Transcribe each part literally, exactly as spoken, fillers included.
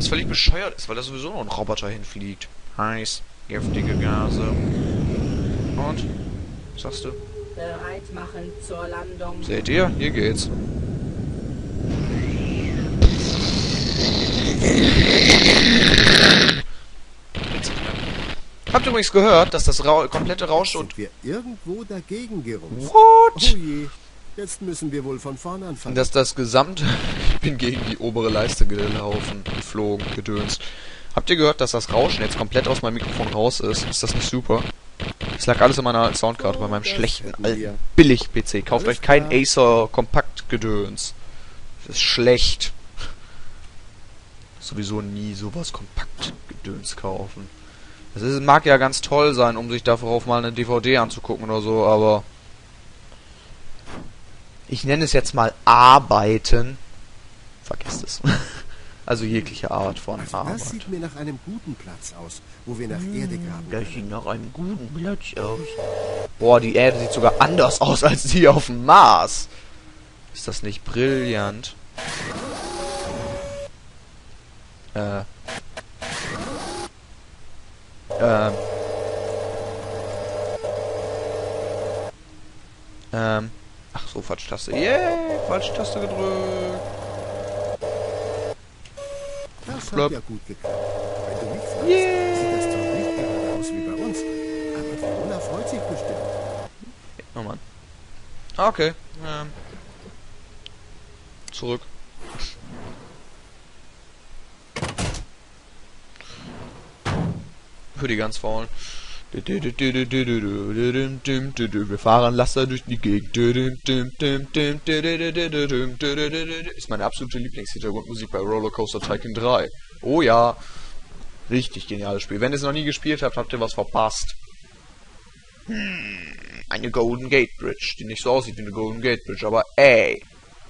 Was völlig bescheuert ist, weil da sowieso noch ein Roboter hinfliegt. Heiß, giftige Gase. Und? Was sagst du? Bereit machen zur Landung. Seht ihr? Hier geht's. Habt ihr übrigens gehört, dass das Ra komplette Rausch und... Sind wir irgendwo dagegen gerumst? What? Oh je, jetzt müssen wir wohl von vorn anfangen. Dass das gesamte... Ich bin gegen die obere Leiste gelaufen, geflogen, gedönst. Habt ihr gehört, dass das Rauschen jetzt komplett aus meinem Mikrofon raus ist? Ist das nicht super? Das lag alles in meiner Soundcard, bei meinem schlechten, alten, Billig-P C. Kauft euch kein Acer Kompakt-Gedöns. Das ist schlecht. Sowieso nie sowas Kompakt-Gedöns kaufen. Das ist, mag ja ganz toll sein, um sich darauf mal eine D V D anzugucken oder so, aber... Ich nenne es jetzt mal Arbeiten. Vergesst es. Also jegliche Art von Also Arbeit. das sieht mir nach einem guten Platz aus, wo wir nach Erde graben Das können. sieht nach einem guten Platz aus. Boah, die Erde sieht sogar anders aus als die auf dem Mars. Ist das nicht brillant? Äh. Ähm. Ähm. Ach so, falsche Taste. Yeah, falsche Taste gedrückt. Das Flop. hat ja gut geklappt. Wenn du mich fragst, Yeah. sieht das zwar nicht gerade aus wie bei uns, aber Fiona freut sich bestimmt. Oh Mann. Ah, okay. Ähm. Zurück. Für die ganz faulen. Wir fahren Laster durch die Gegend. Ist meine absolute Lieblingshintergrundmusik bei Rollercoaster Tycoon drei. Oh ja. Richtig geniales Spiel. Wenn ihr es noch nie gespielt habt, habt ihr was verpasst. Hm, eine Golden Gate Bridge, die nicht so aussieht wie eine Golden Gate Bridge, aber ey.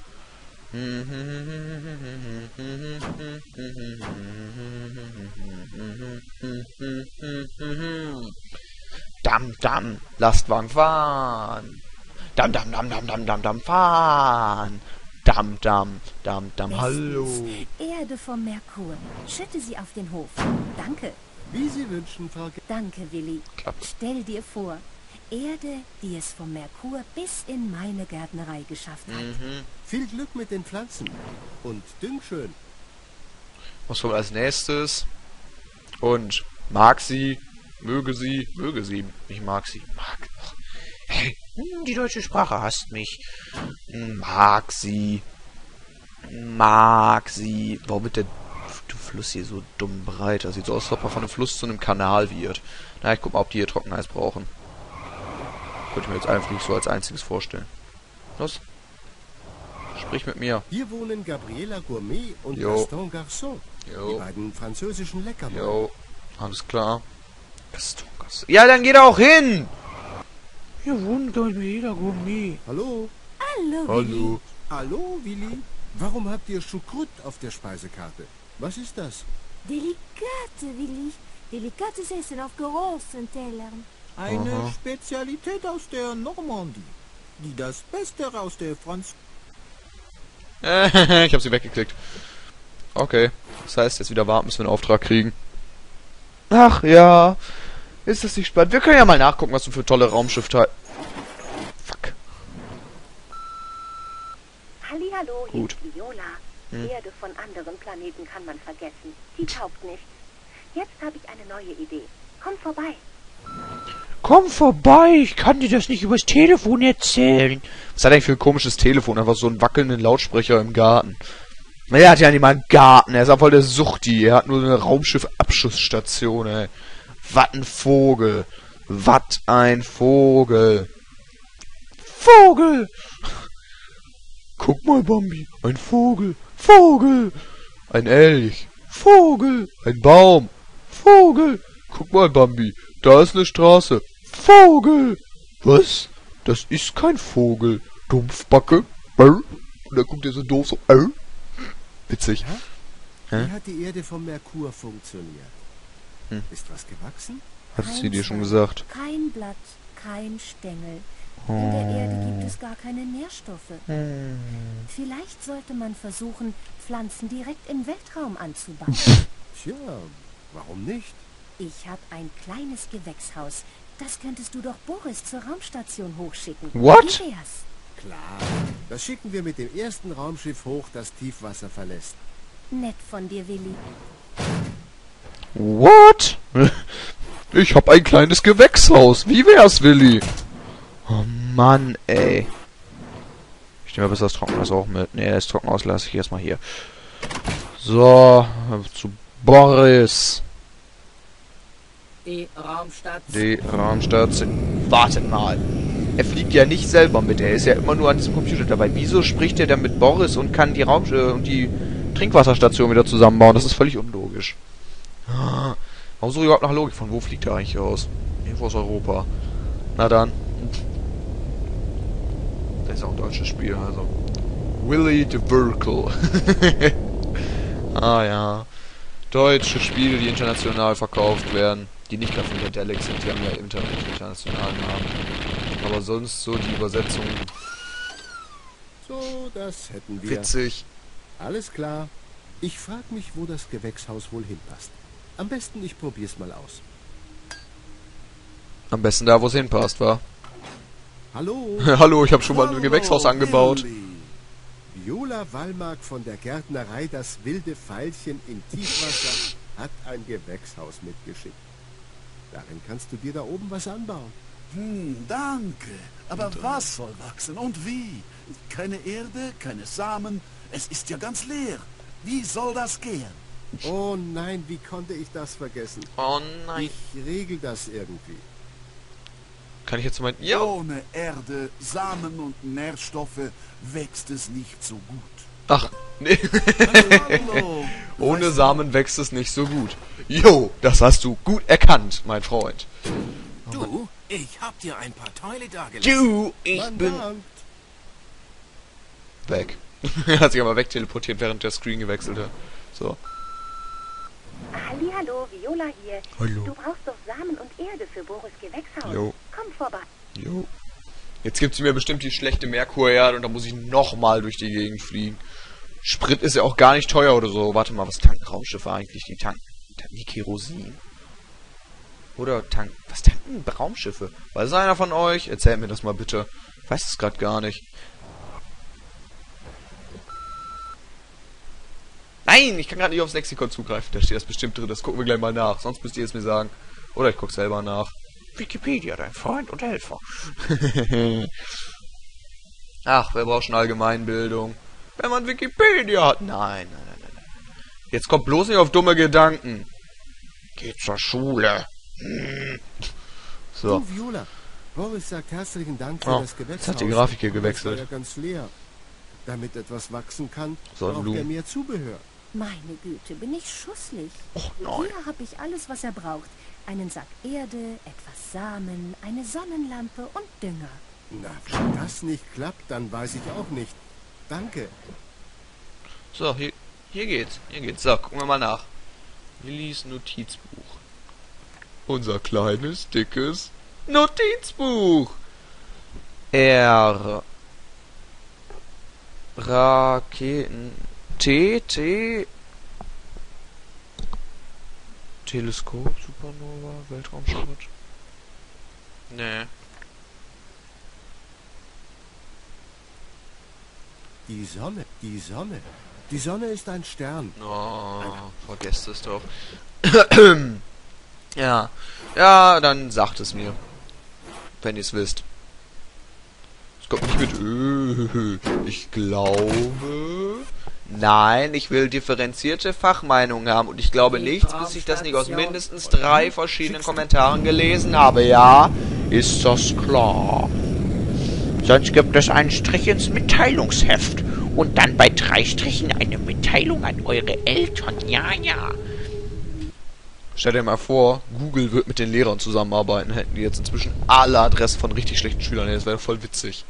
Dam, dam, Lastwagen fahren. Dam, dam, dam, dam, dam, dam, dam, fahren. Dam, dam, dam, dam, hallo. Erde vom Merkur. Schütte sie auf den Hof. Danke. Wie Sie wünschen, Frau Ge Danke, Willi. Klappe. Stell dir vor, Erde, die es vom Merkur bis in meine Gärtnerei geschafft hat. Mhm. Viel Glück mit den Pflanzen. Und düng schön. Was kommt als nächstes? Und mag sie, möge sie, möge sie, ich mag sie, mag. Hey, die deutsche Sprache hasst mich. Mag sie, mag sie. Warum wird der Fluss hier so dumm breit? Das sieht so aus, als ob er von einem Fluss zu einem Kanal wird. Na, ich guck mal, ob die hier Trockeneis brauchen. Könnte ich mir jetzt einfach nicht so als einziges vorstellen. Los. Sprich mit mir. Hier wohnen Gabriela Gourmet und Jo. Gaston Garçon. Jo. Die beiden französischen Leckermäuler. Jo, alles klar. Gaston, Gaston. Ja, dann geht er auch hin! Hier wohnt Gabriela Gourmet. Hallo? Hallo, Willi. Hallo. Hallo, Willi? Warum habt ihr Choucroute auf der Speisekarte? Was ist das? Delikate, Willi. Delikates Essen auf großen Tellern. Eine Aha. Spezialität aus der Normandie, die das Beste aus der Franz... ich hab sie weggeklickt. Okay. Das heißt, jetzt wieder warten, bis wir einen Auftrag kriegen. Ach ja. Ist das nicht spannend? Wir können ja mal nachgucken, was du für tolle Raumschiffteile... Fuck. Hallihallo, hier Gut. ist Viola. Hm. Erde von anderen Planeten kann man vergessen. Die taugt nichts. Jetzt habe ich eine neue Idee. Komm vorbei. Komm vorbei, ich kann dir das nicht übers Telefon erzählen. Was hat er eigentlich für ein komisches Telefon? Einfach so einen wackelnden Lautsprecher im Garten. Er hat ja nicht mal einen Garten, er ist auch voll der Suchti. Er hat nur eine Raumschiff-Abschussstation, ey. Was ein Vogel. Was ein Vogel. Vogel! Guck mal, Bambi. Ein Vogel. Vogel! Ein Elch. Vogel! Ein Baum. Vogel! Guck mal, Bambi. Da ist eine Straße. Vogel! Was? Das ist kein Vogel. Dumpfbacke. Brr. Und da guckt er so doof so. Brr. Witzig. Wie Hä? hat die Erde vom Merkur funktioniert? Hm. Ist was gewachsen? Hat sie Kein dir schon Zweig, gesagt? Kein Blatt, kein Stängel. In der Erde gibt es gar keine Nährstoffe. Vielleicht sollte man versuchen, Pflanzen direkt im Weltraum anzubauen. Tja, warum nicht? Ich habe ein kleines Gewächshaus. Das könntest du doch Boris zur Raumstation hochschicken. What? Wie wär's? Klar, das schicken wir mit dem ersten Raumschiff hoch, das Tiefwasser verlässt. Nett von dir, Willi. What? Ich hab ein kleines Gewächshaus. Wie wär's, Willi? Oh Mann, ey. Ich nehme besser das Trockenhaus auch mit. Ne, das Trockenhaus lasse ich erstmal hier. So, zu Boris. Die Raumstation. Die Raumstation. Wartet mal. Er fliegt ja nicht selber mit. Er ist ja immer nur an diesem Computer dabei. Wieso spricht er dann mit Boris und kann die Raum äh, und die Trinkwasserstation wieder zusammenbauen? Das ist völlig unlogisch. Ah, warum suche ich überhaupt nach Logik? Von wo fliegt er eigentlich aus? Irgendwo aus Europa. Na dann. Das ist auch ein deutsches Spiel, also. Willy the Virkel. Ah ja. Deutsche Spiele, die international verkauft werden. Die nicht gerade von der Delex sind, die haben ja Internet internationalen Namen. Aber sonst so die Übersetzung. So, das hätten wir. Witzig. Alles klar. Ich frage mich, wo das Gewächshaus wohl hinpasst. Am besten, ich probier's mal aus. Am besten da, wo es hinpasst, wa? Hallo? Hallo, ich habe schon mal ein Gewächshaus angebaut. Viola Wallmark von der Gärtnerei Das wilde Veilchen in Tiefwasser hat ein Gewächshaus mitgeschickt. Darin kannst du dir da oben was anbauen. Hm, danke. Aber was soll wachsen und wie? Keine Erde, keine Samen. Es ist ja ganz leer. Wie soll das gehen? Oh nein, wie konnte ich das vergessen? Oh nein. Ich regel das irgendwie. Kann ich jetzt mal... Ja. Ohne Erde, Samen und Nährstoffe wächst es nicht so gut. Ach, nee. Hallo. Ohne Weißt Samen wächst es nicht so gut. Jo, das hast du gut erkannt, mein Freund. Du, ich hab dir ein paar Teile da gelassen. Du, ich Man bin... dankt. Weg. Er hat sich aber wegteleportiert, während der Screen gewechselt hat. So. Hallihallo, Viola hier. Hallo. Du brauchst doch Samen und Erde für Boris Gewächshaus. Jo. Komm vorbei. Jo. Jetzt gibt sie mir bestimmt die schlechte Merkurerde und da muss ich nochmal durch die Gegend fliegen. Sprit ist ja auch gar nicht teuer oder so. Warte mal, was tanken Raumschiffe eigentlich? Die tanken, tanken die Kerosin? Oder tanken... Was tanken Raumschiffe? Weiß einer von euch? Erzählt mir das mal bitte. Ich weiß es gerade gar nicht. Nein, ich kann gerade nicht aufs Lexikon zugreifen. Da steht das bestimmt drin. Das gucken wir gleich mal nach. Sonst müsst ihr es mir sagen. Oder ich gucke selber nach. Wikipedia, dein Freund und Helfer. Ach, wer braucht schon Allgemeinbildung? Wenn man Wikipedia hat. Nein, nein, nein, nein. Jetzt kommt bloß nicht auf dumme Gedanken. Geht zur Schule. Hm. So. Du, Viola, Boris sagt herzlichen Dank für Oh, das Gewächshaus. jetzt hat die Grafik hier gewechselt. Das war ja ganz leer. Damit etwas wachsen kann, So, braucht Blumen. er mehr Zubehör. Meine Güte, bin ich schusslig. Och, nein. Hier habe ich alles, was er braucht. Einen Sack Erde, etwas Samen, eine Sonnenlampe und Dünger. Na, wenn das nicht klappt, dann weiß ich auch nicht. Danke. So, hier, hier geht's. Hier geht's. So, gucken wir mal nach. Willis Notizbuch. Unser kleines, dickes Notizbuch. R. Raketen. T, T. Teleskop, Supernova, Weltraumschrott. Nee. Die Sonne, die Sonne. Die Sonne ist ein Stern. Oh, vergesst es doch. Ja. Ja, dann sagt es mir. Wenn ihr es wisst. Es kommt nicht mit Ö. Ich glaube... Nein, ich will differenzierte Fachmeinungen haben. Und ich glaube nichts, bis ich das nicht aus mindestens drei verschiedenen Kommentaren gelesen habe. Ja, ist das klar. Sonst gibt es einen Strich ins Mitteilungsheft. Und dann bei drei Strichen eine Mitteilung an eure Eltern. Ja, ja. Stell dir mal vor, Google wird mit den Lehrern zusammenarbeiten. Hätten die jetzt inzwischen alle Adressen von richtig schlechten Schülern. Das wäre voll witzig.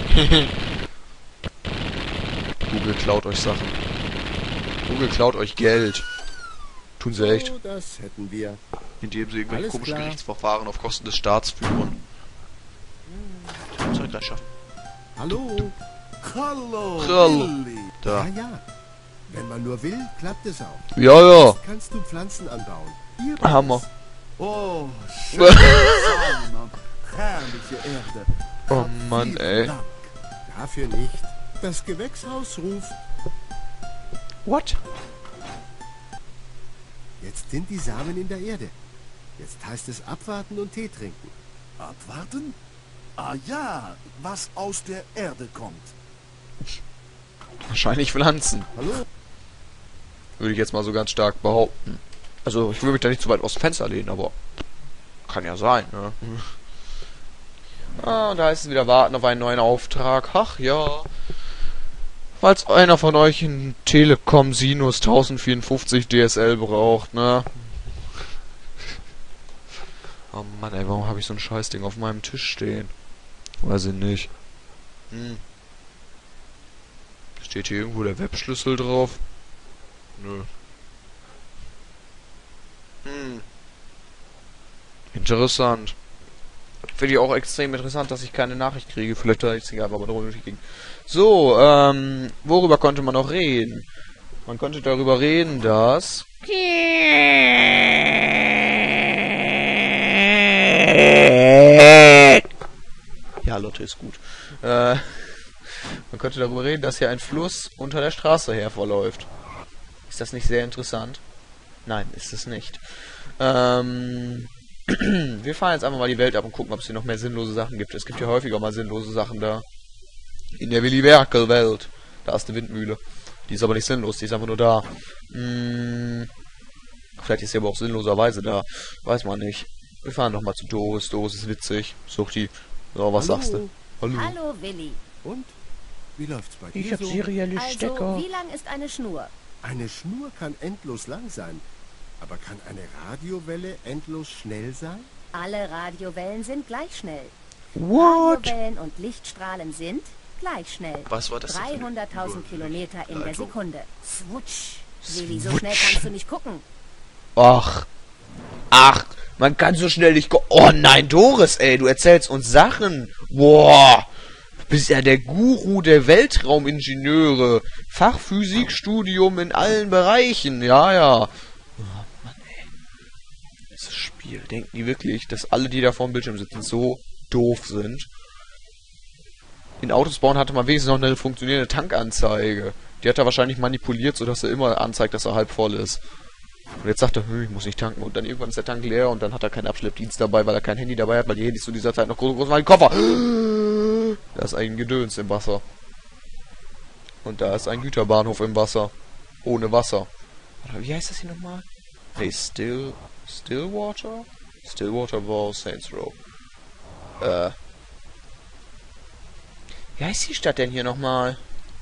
Google klaut euch Sachen. Google klaut euch Geld. Tun sie echt. Oh, das hätten wir. Indem sie irgendwelche Alles komischen klar. Gerichtsverfahren auf Kosten des Staats führen. Zurück reinschaffen. Hallo? Hallo, Hallo. Willi. Da. Ja, ja. Wenn man nur will, klappt es auch. Ja, ja. Jetzt kannst du Pflanzen anbauen. Hier Hammer. Oh, schöne Samen und herrliche Erde. Oh Mann, Vielen ey. Dank. Dafür nicht. Das Gewächshaus ruft. What? Jetzt sind die Samen in der Erde. Jetzt heißt es abwarten und Tee trinken. Abwarten? Ah ja, was aus der Erde kommt. Wahrscheinlich Pflanzen. Hallo? Würde ich jetzt mal so ganz stark behaupten. Also, ich würde mich da nicht zu weit aus dem Fenster lehnen, aber kann ja sein, ne? Ah, und da heißt es wieder warten auf einen neuen Auftrag. Ach ja. Falls einer von euch einen Telekom Sinus tausendvierundfünfzig D S L braucht, ne? Oh Mann, ey, warum habe ich so ein Scheißding auf meinem Tisch stehen? Weiß ich nicht. Hm. Steht hier irgendwo der Webschlüssel drauf? Nö. Hm. Interessant. Finde ich auch extrem interessant, dass ich keine Nachricht kriege. Vielleicht da ich sie einfach mal drunter ging. So, ähm, worüber konnte man noch reden? Man konnte darüber reden, dass... Ja, Lotte ist gut. Äh, man könnte darüber reden, dass hier ein Fluss unter der Straße her verläuft. Ist das nicht sehr interessant? Nein, ist es nicht. Ähm... Wir fahren jetzt einfach mal die Welt ab und gucken, ob es hier noch mehr sinnlose Sachen gibt. Es gibt ja häufiger mal sinnlose Sachen da. In der Willy Werkel-Welt. Da ist eine Windmühle. Die ist aber nicht sinnlos, die ist einfach nur da. Hm. Vielleicht ist sie aber auch sinnloserweise da. Weiß man nicht. Wir fahren noch mal zu Doris. Doris ist witzig. Sucht die. So, was Hallo. sagst du? Hallo. Hallo, Willi. Und? Wie läuft's bei dir Ich hab so? serielle Also, Stecker. wie lang ist eine Schnur? Eine Schnur kann endlos lang sein. Aber kann eine Radiowelle endlos schnell sein? Alle Radiowellen sind gleich schnell. What? Radiowellen und Lichtstrahlen sind gleich schnell. Was war das denn für eine dreihunderttausend Kilometer in der Leitung? Sekunde. Swutsch. Willi, so Swutsch. schnell kannst du nicht gucken. Ach. Ach. Man kann so schnell nicht... Oh nein, Doris, ey. Du erzählst uns Sachen. Boah. Du bist ja der Guru der Weltraumingenieure. Fachphysikstudium in allen Bereichen. Ja, ja. Das Spiel. Denken die wirklich, dass alle, die da vor dem Bildschirm sitzen, so doof sind? In Autos bauen hatte man wenigstens noch eine funktionierende Tankanzeige. Die hat er wahrscheinlich manipuliert, sodass er immer anzeigt, dass er halb voll ist. Und jetzt sagt er, hm, ich muss nicht tanken. Und dann irgendwann ist der Tank leer und dann hat er keinen Abschleppdienst dabei, weil er kein Handy dabei hat, weil die Handys zu dieser Zeit noch groß, groß waren. Koffer! Da ist ein Gedöns im Wasser. Und da ist ein Güterbahnhof im Wasser. Ohne Wasser. Wie heißt das hier nochmal? Nee, Still... Stillwater? Stillwater war Saints Row. Äh. Wie heißt die Stadt denn hier nochmal?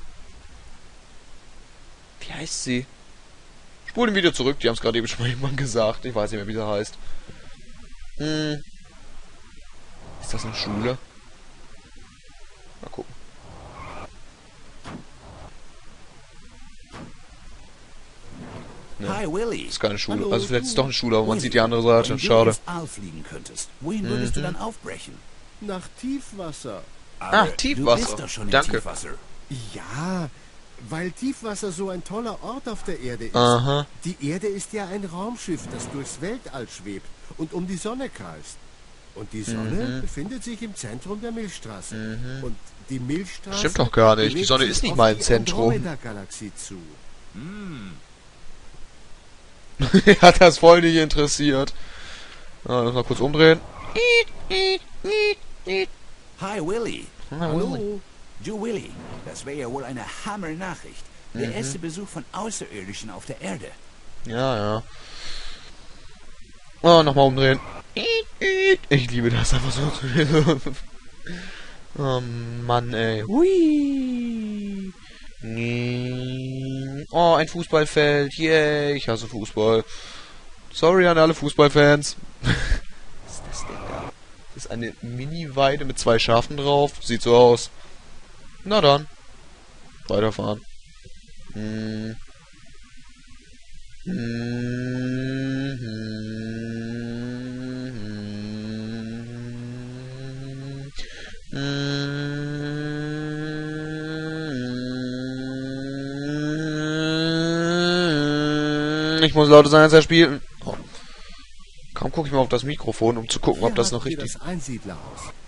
Wie heißt sie? Spulen wieder zurück, die haben es gerade eben schon mal jemand gesagt. Ich weiß nicht mehr, wie sie heißt. Hm. Ist das eine Schule? Mal gucken. Ne, Hi, Willy. ist keine Schule. Hallo, Also vielleicht ist es du. doch eine Schule, aber man Willy, sieht die andere Seite. Wenn du Schade. ins All fliegen könntest, wohin würdest du dann aufbrechen? Nach Tiefwasser. Ah, Du Tiefwasser. bist doch schon Danke. im Tiefwasser. Ja, weil Tiefwasser so ein toller Ort auf der Erde ist. Aha. Die Erde ist ja ein Raumschiff, das durchs Weltall schwebt und um die Sonne kreist. Und die Sonne Mhm. befindet sich im Zentrum der Milchstraße. Und die Milchstraße... Stimmt doch gar nicht. Die bewegt Sonne sich ist nicht auf mal im die Zentrum. Andromeda-Galaxie zu. Hat das voll nicht interessiert. Ah, mal kurz umdrehen. Hi, Willy. Hallo? Du, Willy, das wäre ja wohl eine Hammer-Nachricht. Der erste Besuch von Außerirdischen auf der Erde. Ja, ja. Oh, nochmal umdrehen. Ich liebe das einfach so. Oh Mann, ey. Hui. Oh, ein Fußballfeld. Yay, ich hasse Fußball. Sorry an alle Fußballfans. Was ist das denn da? Das ist eine Mini-Weide mit zwei Schafen drauf. Sieht so aus. Na dann. Weiterfahren. Hm. Hm. Ich muss lauter sein, als er spielt. Oh. Kaum gucke ich mal auf das Mikrofon, um zu gucken, ob das noch richtig ist. Das Einsiedlerhaus.